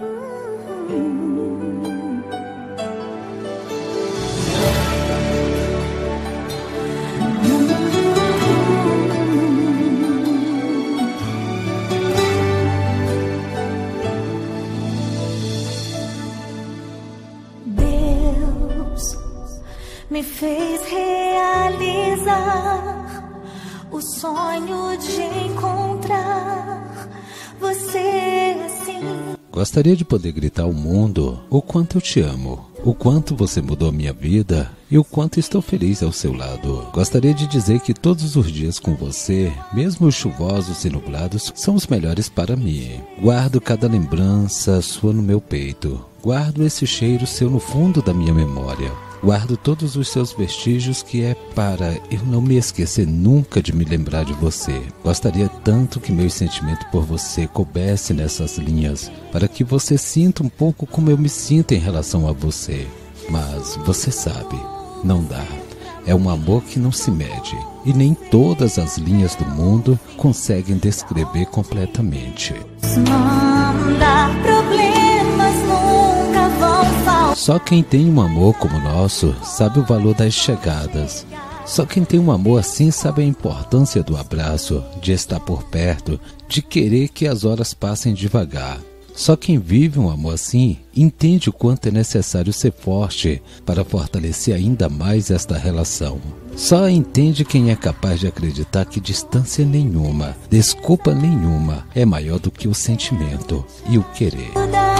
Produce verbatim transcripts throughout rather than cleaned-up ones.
Me fez realizar o sonho de encontrar você assim. Gostaria de poder gritar ao mundo o quanto eu te amo, o quanto você mudou a minha vida e o quanto estou feliz ao seu lado. Gostaria de dizer que todos os dias com você, mesmo os chuvosos e nublados, são os melhores para mim. Guardo cada lembrança sua no meu peito. Guardo esse cheiro seu no fundo da minha memória. Guardo todos os seus vestígios que é para eu não me esquecer nunca de me lembrar de você. Gostaria tanto que meu sentimento por você coubesse nessas linhas, para que você sinta um pouco como eu me sinto em relação a você. Mas você sabe, não dá. É um amor que não se mede, e nem todas as linhas do mundo conseguem descrever completamente. Não dá, problemas nunca vão faltar. Só quem tem um amor como o nosso sabe o valor das chegadas. Só quem tem um amor assim sabe a importância do abraço, de estar por perto, de querer que as horas passem devagar. Só quem vive um amor assim entende o quanto é necessário ser forte para fortalecer ainda mais esta relação. Só entende quem é capaz de acreditar que distância nenhuma, desculpa nenhuma, é maior do que o sentimento e o querer.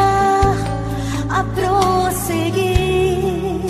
A prosseguir,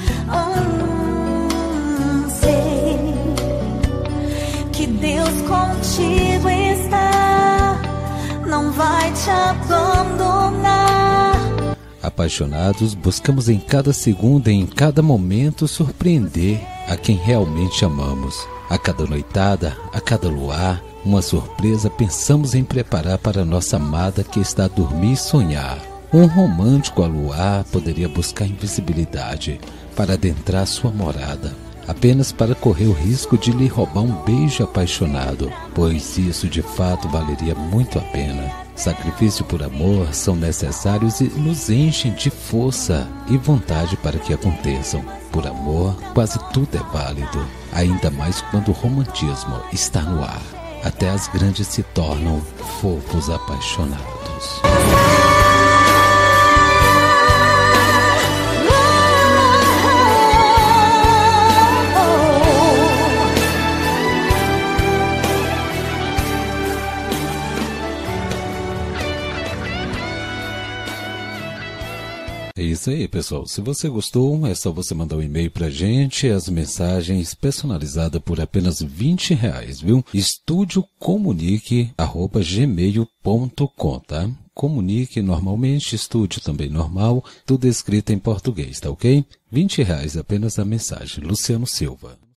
hum, sei que Deus contigo está, não vai te abandonar. Apaixonados, buscamos em cada segundo e em cada momento surpreender a quem realmente amamos. A cada noitada, a cada luar, uma surpresa pensamos em preparar para nossa amada que está a dormir e sonhar. Um romântico a luar poderia buscar invisibilidade para adentrar sua morada, apenas para correr o risco de lhe roubar um beijo apaixonado, pois isso de fato valeria muito a pena. Sacrifício por amor são necessários e nos enchem de força e vontade para que aconteçam. Por amor, quase tudo é válido, ainda mais quando o romantismo está no ar. Até as grandes se tornam fofos apaixonados. É isso aí, pessoal. Se você gostou, é só você mandar um e-mail pra gente, as mensagens personalizadas por apenas vinte reais, viu? estúdio comunique arroba gmail ponto com, tá? Comunique normalmente, estúdio também normal, tudo escrito em português, tá ok? vinte reais apenas a mensagem. Luciano Silva.